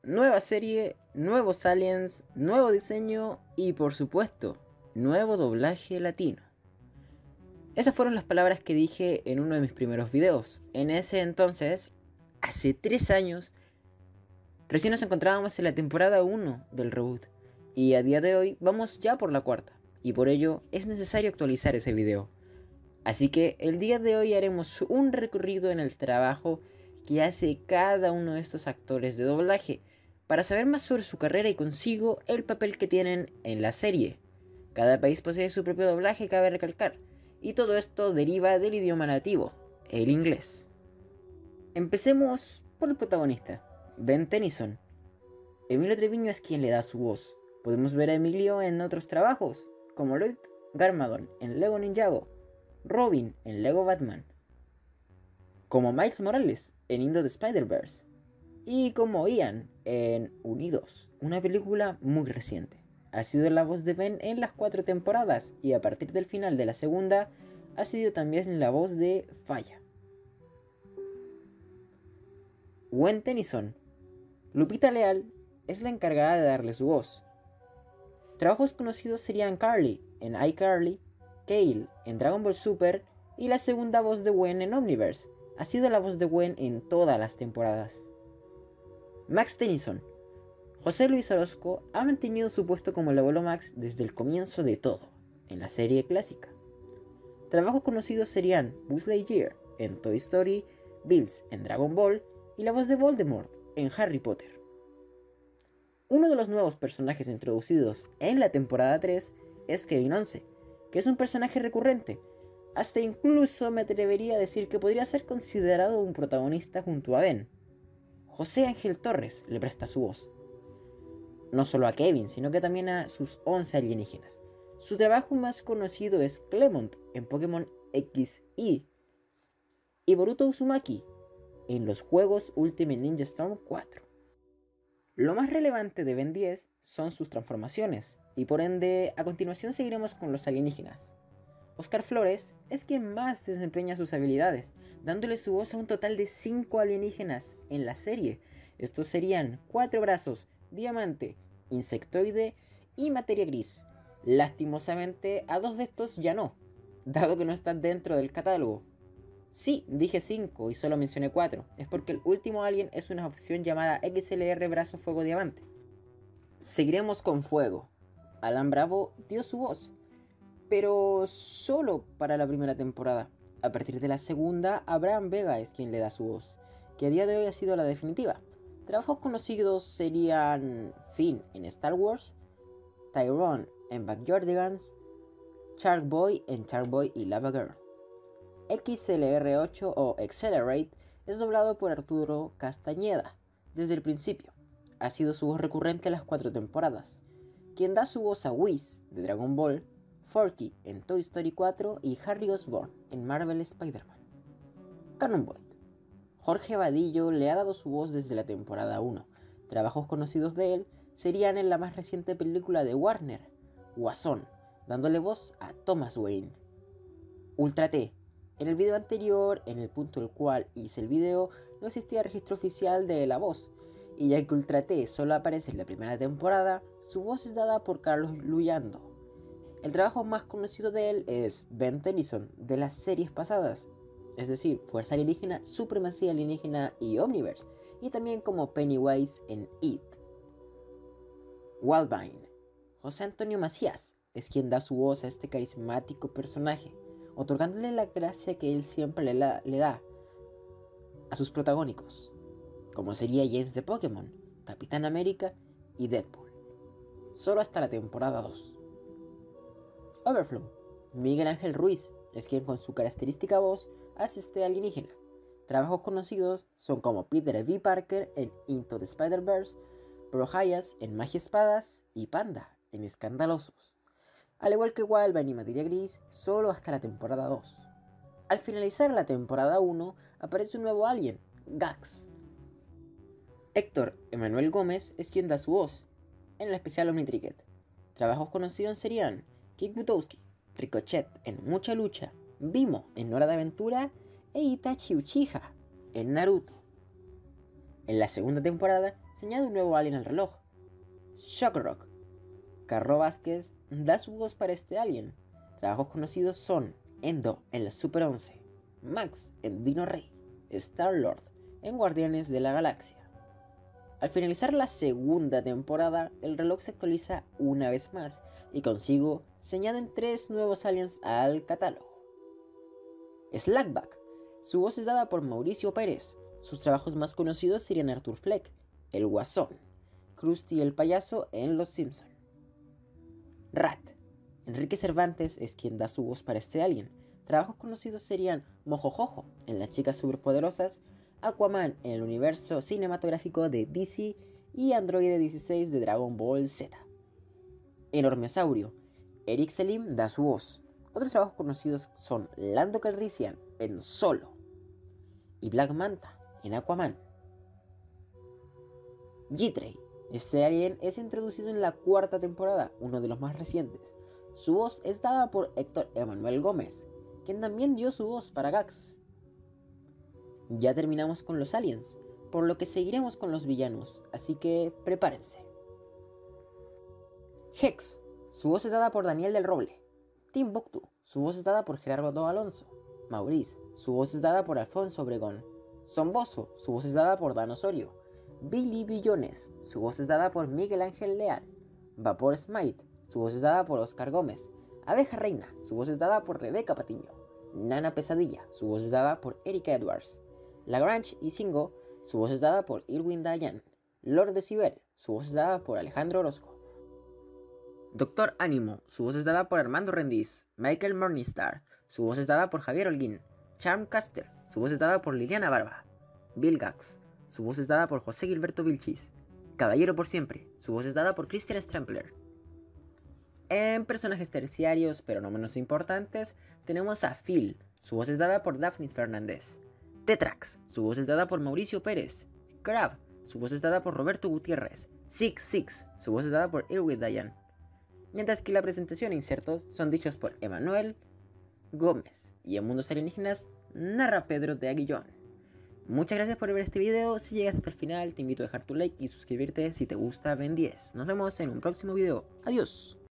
nueva serie, nuevos aliens, nuevo diseño y por supuesto, nuevo doblaje latino. Esas fueron las palabras que dije en uno de mis primeros videos. En ese entonces, hace 3 años, recién nos encontrábamos en la temporada 1 del reboot. Y a día de hoy vamos ya por la cuarta. Y por ello es necesario actualizar ese video. Así que el día de hoy haremos un recorrido en el trabajo que hace cada uno de estos actores de doblaje, para saber más sobre su carrera y consigo el papel que tienen en la serie. Cada país posee su propio doblaje, cabe recalcar, y todo esto deriva del idioma nativo, el inglés. Empecemos por el protagonista, Ben Tennyson. Emilio Treviño es quien le da su voz. Podemos ver a Emilio en otros trabajos, como Lloyd Garmadon en Lego Ninjago, Robin en Lego Batman, como Miles Morales en Into the Spider-Verse, y como Ian en Unidos, una película muy reciente. Ha sido la voz de Ben en las 4 temporadas y a partir del final de la segunda ha sido también la voz de Falla. Gwen Tennyson. Lupita Leal es la encargada de darle su voz. Trabajos conocidos serían Carly en iCarly, Kale en Dragon Ball Super y la segunda voz de Gwen en Omniverse. Ha sido la voz de Gwen en todas las temporadas. Max Tennyson. José Luis Orozco ha mantenido su puesto como el abuelo Max desde el comienzo de todo, en la serie clásica. Trabajos conocidos serían Buzz Lightyear en Toy Story, Bills en Dragon Ball y la voz de Voldemort en Harry Potter. Uno de los nuevos personajes introducidos en la temporada 3 es Kevin 11, que es un personaje recurrente. Hasta incluso me atrevería a decir que podría ser considerado un protagonista junto a Ben. José Ángel Torres le presta su voz. No solo a Kevin, sino que también a sus 11 alienígenas. Su trabajo más conocido es Clemont en Pokémon XY y Boruto Uzumaki en los juegos Ultimate Ninja Storm 4. Lo más relevante de Ben 10 son sus transformaciones, y por ende a continuación seguiremos con los alienígenas. Oscar Flores es quien más desempeña sus habilidades, dándole su voz a un total de 5 alienígenas en la serie. Estos serían 4 brazos, diamante, insectoide y materia gris. Lastimosamente a 2 de estos ya no, dado que no están dentro del catálogo. Sí, dije 5 y solo mencioné 4, es porque el último alien es una opción llamada XLR Brazo Fuego Diamante. Seguiremos con Fuego. Alan Bravo dio su voz, pero solo para la primera temporada. A partir de la segunda, Abraham Vega es quien le da su voz, que a día de hoy ha sido la definitiva. Trabajos conocidos serían Finn en Star Wars, Tyrone en Backyardigans, Shark Boy en Shark Boy y Lava Girl. XLR8 o Accelerate es doblado por Arturo Castañeda desde el principio. Ha sido su voz recurrente las 4 temporadas. Quien da su voz a Whis de Dragon Ball, Forky en Toy Story 4 y Harry Osborn en Marvel Spider-Man. Canon Boyd. Jorge Vadillo le ha dado su voz desde la temporada 1. Trabajos conocidos de él serían en la más reciente película de Warner, Guasón, dándole voz a Thomas Wayne. Ultra T. En el video anterior, en el punto el cual hice el video, no existía registro oficial de la voz, y ya que Ultra T solo aparece en la primera temporada, su voz es dada por Carlos Luyando. El trabajo más conocido de él es Ben Tennyson de las series pasadas, es decir, Fuerza Alienígena, Supremacía Alienígena y Omniverse, y también como Pennywise en It. Wildvine. José Antonio Macías es quien da su voz a este carismático personaje, otorgándole la gracia que él siempre le da a sus protagónicos, como sería James de Pokémon, Capitán América y Deadpool, solo hasta la temporada 2. Overflow. Miguel Ángel Ruiz es quien con su característica voz hace este alienígena. Trabajos conocidos son como Peter V. Parker en Into the Spider-Verse, Prohayas en Magia Espadas y Panda en Escandalosos. Al igual que Wildvine y Materia Gris, solo hasta la temporada 2. Al finalizar la temporada 1, aparece un nuevo alien, Gax. Héctor Emanuel Gómez es quien da su voz en el especial Omnitricket. Trabajos conocidos serían Kick Butowski, Ricochet en Mucha Lucha, Bimo en Hora de Aventura e Itachi Uchiha en Naruto. En la segunda temporada se añade un nuevo alien al reloj, Shockrock. Carro Vázquez da su voz para este alien. Trabajos conocidos son Endo en la Super 11, Max en Dino Rey, Star-Lord en Guardianes de la Galaxia. Al finalizar la segunda temporada, el reloj se actualiza una vez más y consigo se añaden 3 nuevos aliens al catálogo. Slackback. Su voz es dada por Mauricio Pérez. Sus trabajos más conocidos serían Arthur Fleck, El Guasón, Krusty el Payaso en Los Simpson. Rat. Enrique Cervantes es quien da su voz para este alien. Trabajos conocidos serían Mojojojo en Las Chicas Superpoderosas, Aquaman en el universo cinematográfico de DC y Androide 16 de Dragon Ball Z. Enormesaurio. Eric Selim da su voz. Otros trabajos conocidos son Lando Calrissian en Solo y Black Manta en Aquaman. G-Tray. Este alien es introducido en la 4ª temporada, uno de los más recientes. Su voz es dada por Héctor Emanuel Gómez, quien también dio su voz para Gax. Ya terminamos con los aliens, por lo que seguiremos con los villanos, así que prepárense. Hex. Su voz es dada por Daniel del Roble. Timbuktu. Su voz es dada por Gerardo Alonso. Maurice. Su voz es dada por Alfonso Obregón. Zomboso. Su voz es dada por Dan Osorio. Billy Billones. Su voz es dada por Miguel Ángel Leal. Vapor Smite. Su voz es dada por Oscar Gómez. Abeja Reina. Su voz es dada por Rebeca Patiño. Nana Pesadilla. Su voz es dada por Erika Edwards. Lagrange y Singo. Su voz es dada por Irwin Dayan. Lord Decibel. Su voz es dada por Alejandro Orozco. Doctor Ánimo. Su voz es dada por Armando Rendiz. Michael Morningstar. Su voz es dada por Javier Holguín. Charmcaster. Su voz es dada por Liliana Barba. Bill Gax. Su voz es dada por José Gilberto Vilchis. Caballero por Siempre. Su voz es dada por Christian Strampler. En personajes terciarios, pero no menos importantes, tenemos a Phil. Su voz es dada por Daphnis Fernández. Tetrax. Su voz es dada por Mauricio Pérez. Crab. Su voz es dada por Roberto Gutiérrez. Six. Su voz es dada por Irwin Dayan. Mientras que la presentación e insertos son dichos por Emanuel Gómez. Y en Mundos Alienígenas narra Pedro de Aguillón. Muchas gracias por ver este video. Si llegas hasta el final, te invito a dejar tu like y suscribirte si te gusta Ben 10. Nos vemos en un próximo video. Adiós.